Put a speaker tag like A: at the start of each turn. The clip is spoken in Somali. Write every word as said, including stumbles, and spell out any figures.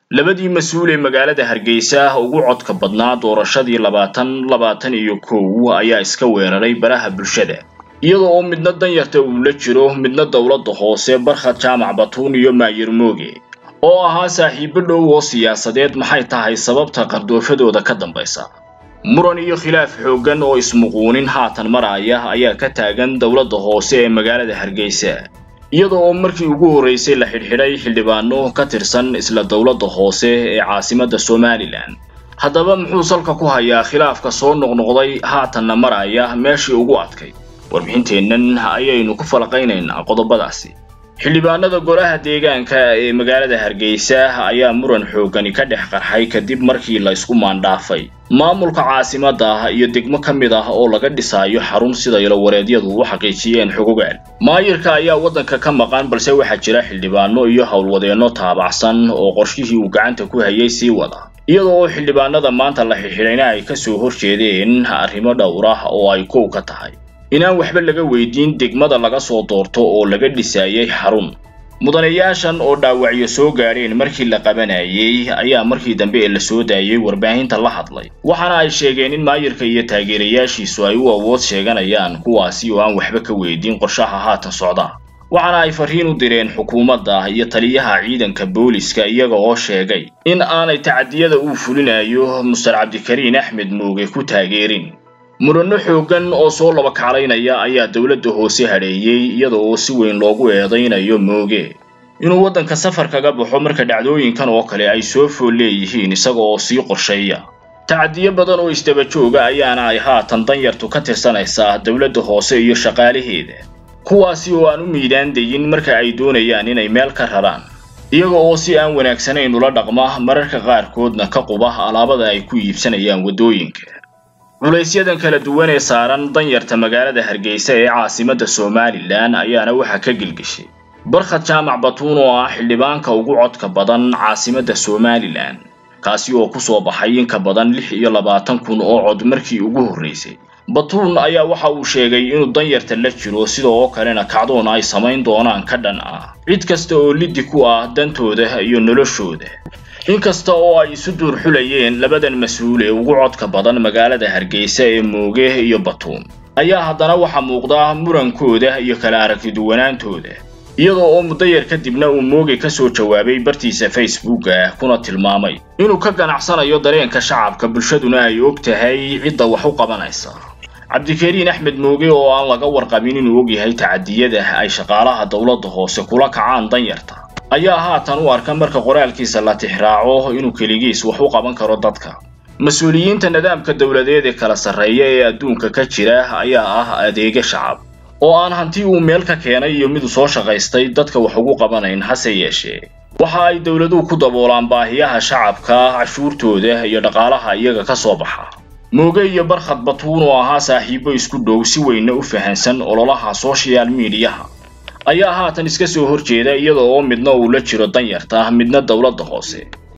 A: labadii mas'uul ee magaalada Hargeysa ugu codka badnaa doorashadii labaatan labaatan iyo kow ayaa iska weeraray baraha bulshada iyadoo oo midna danyarta uu la jiro midna dawladda hoose Barkhad Jaamac Batuun iyo Maayir Mooge oo ahaa saaxiibo dhow oo siyaasadeed maxay tahay sababta qardoofadooda ka dambaysa muran iyo khilaaf xoogan oo ismuquunin haatan maraya ayaa ka taagan dawladda hoose ee magaalada Hargeysa iyadoo oo markii ugu horeysay la xidhxidhay xildhibaano ka tirsan isla dawladda hoose ee caasimadda Somaliland haddaba muxuu salka ku hayaa khilaafka soo noqnoqday haatanna maraya meeshii ugu adkay warbixinteennan ayaynu ku falaqaynaynaa qodobadaasi xildhibaanada golaha deegaanka ee magaalada Hargeysa ayaa muran xoogan ka dhex qarxay kadib markii la isku maandhaafay maamulka caasimadda iyo degmo kamid ah oo laga dhisayo xarun sida ilo wareedyadu u xaqiijiyeen xogogaal maayirka ayaa wadanka ka maqan balse waxa jira xildhibaano iyo howlwadeeno taabacsan oo qorshihii uu gacanta ku hayay sii wada iyadoo xildhibaanada maanta la xidhxidhayna ay ka soo horjeedeen arrimo dhowr ah oo ay koow ka tahay inaan waxba laga weydiin degmada laga soo doorto oo laga dhisayay xarun mudanayaashan oo dhaawacyo soo gaareen markii la qabanayay ayaa markii dambe la soo daayay warbaahinta la hadlay waxaana ay sheegeen in maayirka iyo taageerayaashiisu ay u awood sheeganayaan kuwaasi oo aan waxba ka weydiin qorshaha haatan socda waxaana ay fariin u direen xukuumadda iyo taliyaha ciidanka booliska iyaga oo sheegay in aanay tacadiyada uu fulinayo Mister Cabdikariin Axmed Mooge ku taageerin murano xoogan oo soo laba kaclaynaya ayaa dawladda hoose hareeyay iyadoo si weyn loogu eedeynayo Mooge inuu wadanka safar kaga baxo marka dhacdooyinkan oo kale ay soo fool leeyihiin isaga oo sii qorsheeya tacadiyo badan oo isdaba jooga ayaana ay haatan danyartu ka tirsanaysaa dawladda hoose iyo shaqaalaheeda kuwaasi oo aan u miidaan dayin marka ay doonayaan inay meel ka raraan iyaga oo si aan wanaagsanayn ula dhaqma mararka qaarkoodna ka quba alaabada ay ku iibsanayaan wadooyinka culeysyadan kala duwan ee saaran danyarta magaalada Hargeysa ee caasimadda Somaliland ayaana waxa ka gilgishay Barkhad Jaamac Batuun oo ah xildhibaanka ugu codka badan caasimadda Somaliland kaasi oo ku soo baxay in ka badan lix iyo labaatan kun oo cod markii ugu horeysay Batuun ayaa waxa uu sheegay inuu danyarta la jiro sidoo kalena kacdoon ay samayn doonaan ka dhan ah cid kasta oo liddi ku ah dantooda iyo noloshooda inkasta oo ay isu duur xulayeen labadan mas'uul ee ugu codka badan magaalada Hargeysa ee Mooge iyo Batuun ayaa haddana waxa muuqda murankooda iyo kala aragti duwanaantooda iyadoo oo muddo yar kadibna uu Mooge ka soo jawaabay bartiisa Facebook kuna tilmaamay inuu ka ganacsanayo dareenka shacabka bulshaduna ay og tahay cidda wax u qabanaysa Cabdikariin Axmed Mooge oo aan laga warqabin inuu og yahay tacadiyada ay shaqaalaha dawladda hoose kula kacaan danyarta ayaa haatan u arka marka qoraalkiisa la tixraaco inuu kaligiis wax u qaban karo dadka mas'uuliyiinta nidaamka dawladeed ee kala sareeya ee adduunka ka jira ayaa ah adeega shacab oo aan hanti uu meel ka keenay iyo mid soo shaqaystay dadka wax ugu qabanayn hase yeeshee waxa ay dawladuhu ku daboolaan baahiyaha shacabka cashuurtooda iyo dhaqaalaha iyaga ka soo baxa Mooge iyo Barkhad Batuun oo ahaa saaxiibo isku dhow si weyn u fahansan ololaha social media ayaa haatan iska soo horjeeda iyadoo oo midna uu la jiro danyarta midna dawladda hoose